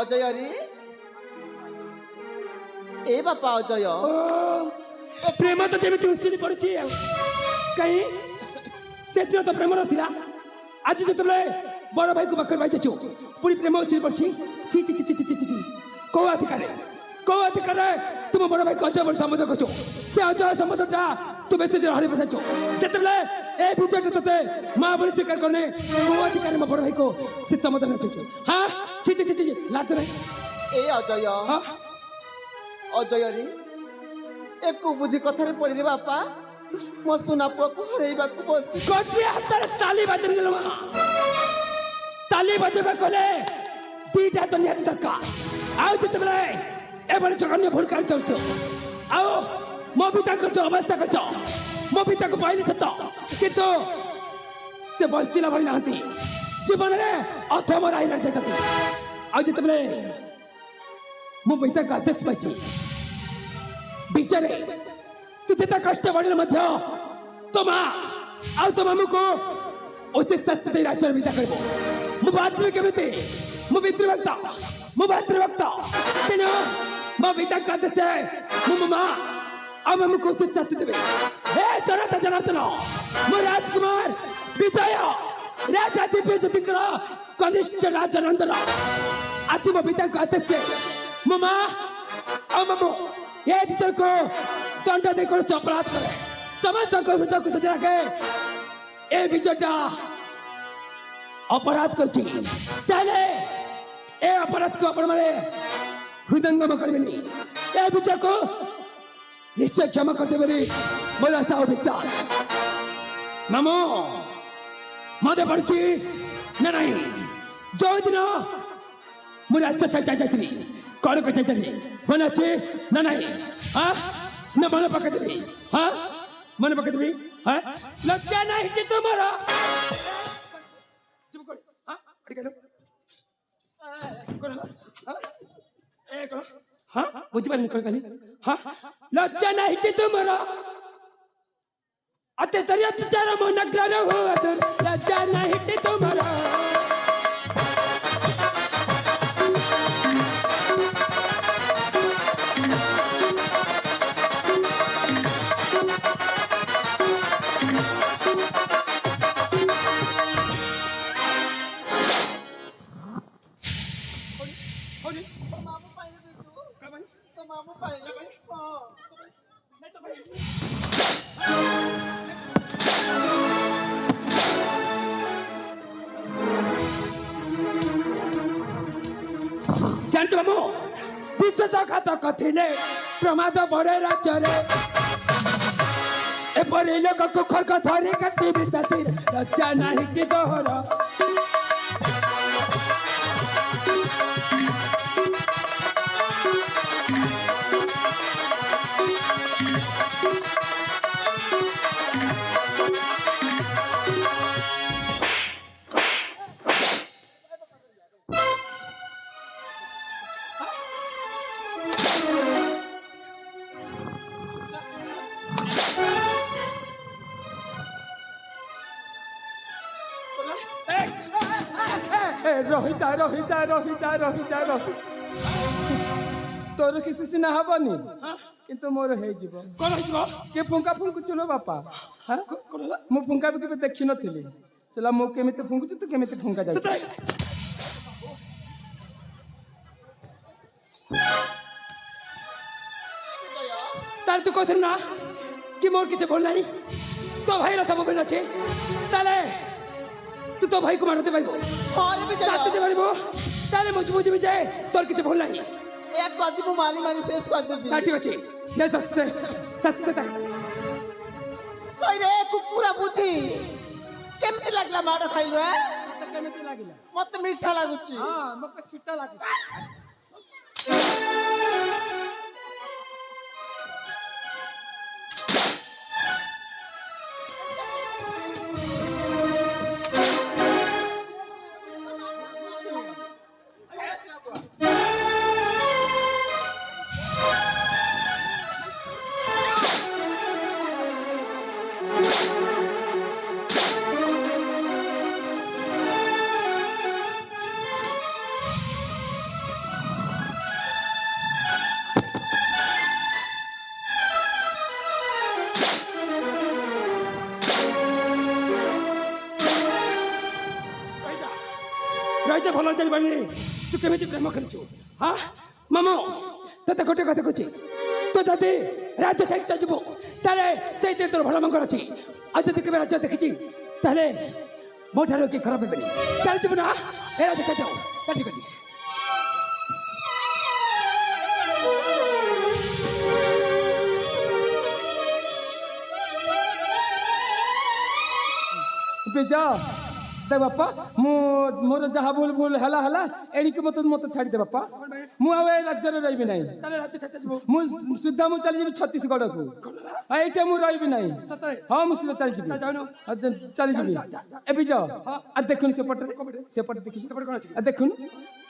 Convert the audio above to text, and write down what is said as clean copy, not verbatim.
अजय रे ए बापा अजय प्रेम तो जमी उचित पड़ी कहीं से तो प्रेम ना आज जो बड़ भाई को पाखे पाई पूरी प्रेम उचित पड़ी छी छी छी छी छी कौ अधिकार तुम बड़ भाई को अजय बड़ संबोधन कर से अजय संबोधनटा तू बेसी दिन हरि बसाइछ जेतबले ए विजय तते मां बोली स्वीकार करने कौ अधिकार मो बड़ भाई को से संबोधन कर हां छी छी छी लाज रे ए अजय अजय रे एक बुद्धि कथा रे पड़ी रे बापा मो सुना पुआ को हरेबा को बस गोटे हाथ रे ताली बजन गेल ताली बजेबा कोले दीटा तो नियत दरकार आउ जेतबले ए बड़ जगन्य भूल कर चलछो आओ मो पिता कर अवस्था कर मो पिता को पाइली सत किंतु से बंचिला भई नांती जीवन रे अथम राई रह जाती आ जेतबले मो पिता का आदेश पाइछि बिचारे तू जेता कष्ट बड़े मध्य तो मां आ तो मामू को उचित शास्ति दे राज्य विदा करबो मो बात में केमिते मो पितृभक्त मो भातृभक्त तेनो मो पिता का आदेश है मो मां अब हमको उचित शास्ति देवे हे जनता जनार्दन मो राजकुमार विजय राजा दिव्य ज्योतिकर कनिष्ठ राजनंदन आज मो पिता को आदेश से मो मां अब मो ये टीचर को दंड देकर अपराध करे समस्त को हृदय को सजा के ए विजयटा अपराध करछि ताले ए अपराध को अपन माने हृदयंगम करबेनी ए विजय को निश्चय क्षमा करते बोली बोला साहब विश्वास मामो मदे पड़ची ना नहीं जो दिन मुझे अच्छा चाहिए कौन को चाहिए मन अच्छे ना नहीं हाँ न मन पका देवी हाँ मन पका देवी हाँ लज्जा नहीं कि तुम्हारा चुप कर हाँ अड़ी करो करो हाँ ए करो हाँ बुझी पानी करो कहीं हाँ लज्जा नहीं कि तुम्हारा अते तरिया तुझारा मन नगरा हो अतर लज्जा नहीं कि तुम्हारा विश्वासघातक थिले प्रमाद बड़े राज्य एपरी लोक कुखर को धरी काटी बिताती रक्षा नहीं कि तोहर रही तोर किसी से ना हबनी किंतु मोर हे जीव कोन हो के फुंका फुंकु चलो बापा हां कोन मु फुंका भी के देखि नथिली चला मु केमिते फुंकु तू केमिते फुंका जाय तार तू कहथि ना कि मोर किछ बोल नहीं तो भाई रा सब बोल अछि ताले तू तो भाई को मारते पाइबो अरे विजय साथ दे पाइबो ताले मुझ विजय तोर किछ भूल नहीं एक बाजी मु मारी मारी शेष कर देबी ठीक अछि दे सस्ते तक कई रे कुकुरा बुद्धि केमते लागला माड खाइलो है त केमते लागिला मत मीठा लागुची हां मके सीता लागुची राजा भल जानी तू केमी प्रेम खेलु हाँ मामू तो गोटे कथा कहे तू जदि राज्य छाड़ी चलू ताले से तोर भल मंगल अच्छी आज जब केवे राज्य देखी ताले मो ठार कि खराब हेबनी चल ना ए राज्य छाड़ जाओ कर बेजा देख बापा मोर जहाँ भूल भूल हला हला एणिक मत मत छाड़ी दे बापा मु राज्य रही ना सुधा मु चली छत्तीसगढ़ को ये मुझे रही ना हाँ मुझे चली चली जा देखुन सेपटे देखुन